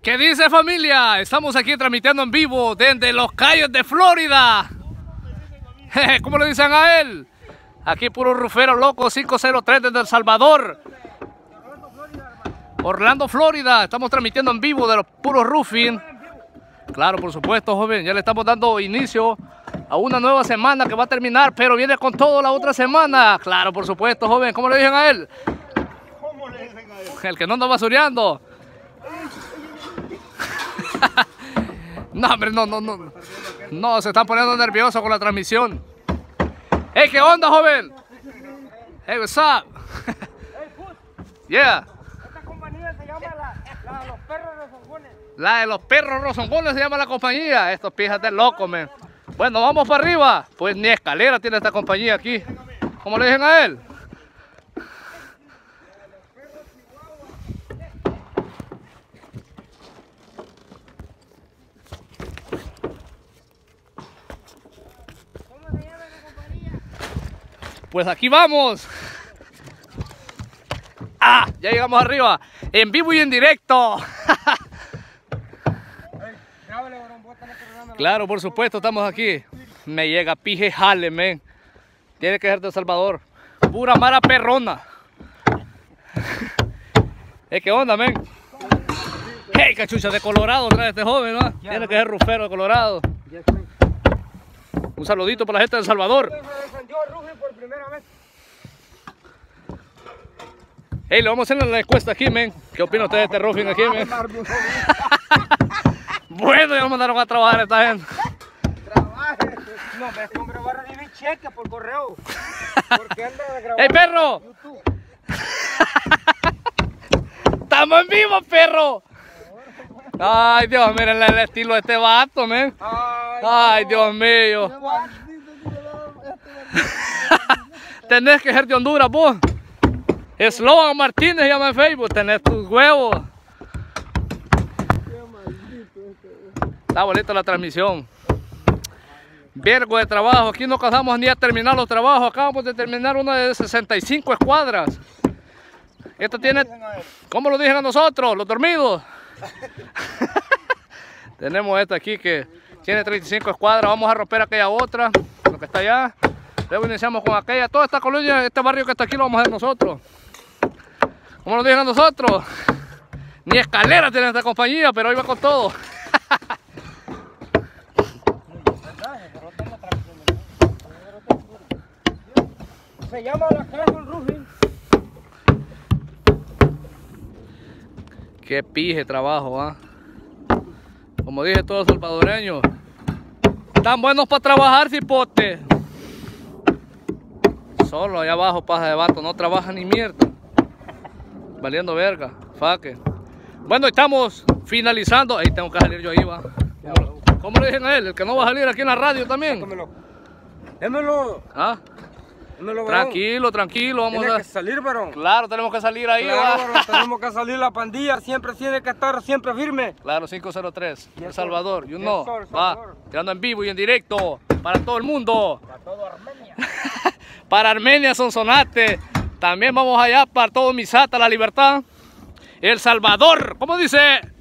¿Qué dice, familia? Estamos aquí transmitiendo en vivo desde Los Cayos de Florida. ¿Cómo le dicen a él? Aquí puro rufero loco 503 desde El Salvador, Orlando, Florida. Estamos transmitiendo en vivo de los puros roofing. Claro, por supuesto, joven. Ya le estamos dando inicio a una nueva semana que va a terminar, pero viene con todo la otra semana. Claro, por supuesto, joven. ¿Cómo le dicen a él? ¿Cómo le dicen a él? El que no anda basureando. No, hombre, no. No, se están poniendo nerviosos con la transmisión. Hey, ¿qué onda, joven? Hey, what's up? Yeah. Esta compañía se llama la de los perros rozongones. La de los perros rozongones se llama la compañía. Estos pijas de loco, men. Bueno, vamos para arriba. Pues ni escalera tiene esta compañía aquí. ¿Cómo le dicen a él? Pues aquí vamos. Ah, ya llegamos arriba. En vivo y en directo. Claro, por supuesto, estamos aquí. Me llega pije jale, men. Tiene que ser de El Salvador. Pura mara perrona. ¿Qué onda, men? Hey, cachucha de Colorado trae este joven, ¿no? Tiene que ser rufero de Colorado. Un saludito para la gente de El Salvador. Hey, le vamos a hacer la encuesta aquí, men. ¿Qué opina usted de este roofing aquí, men? Bueno, ya nos mandaron a trabajar esta gente. Trabaje. No, este hombre va a recibir cheque por correo. Porque anda grabando. ¡Hey, perro! ¡Estamos en vivo, perro! Ay, Dios, miren el estilo de este vato, men. Ay, Dios mío. Tenés que ser de Honduras, vos. Sloan Martínez se llama en Facebook. Tenés tus huevos. Está bonita la transmisión. Vergo de trabajo. Aquí no casamos ni a terminar los trabajos. Acabamos de terminar una de 65 escuadras. Esta tiene... ¿Cómo lo dicen a nosotros? Los dormidos. Tenemos esta aquí que tiene 35 escuadras. Vamos a romper aquella otra, lo que está allá. Luego iniciamos con aquella. Toda esta colonia, este barrio que está aquí lo vamos a hacer nosotros. ¿Cómo lo dicen a nosotros? Ni escalera tiene esta compañía, pero ahí va con todo. Se llama la Castle Roofing. Qué pije trabajo, ¿ah? Como dije, todos salvadoreños. Están buenos para trabajar, cipote. Solo allá abajo, paja de vato, no trabaja ni mierda. Valiendo verga, faque. Bueno, estamos finalizando. Ahí tengo que salir yo ahí, va. ¿Cómo le dicen a él? El que no va a salir aquí en la radio también. Démelo. ¿Ah? Démelo, Tranquilo, tranquilo, vamos Tiene a... que salir, varón. Claro, tenemos que salir ahí, Claro, ¿va? varón, tenemos que salir, la pandilla siempre tiene que estar siempre firme. Claro, 503, El Yes, Salvador, sir. you Yes, know, sir, va, Salvador. tirando en vivo y en directo, para todo el mundo. Para todo Armenia. Para Armenia, Sonsonate, también vamos allá para todo Misata, La Libertad, El Salvador, ¿cómo dice?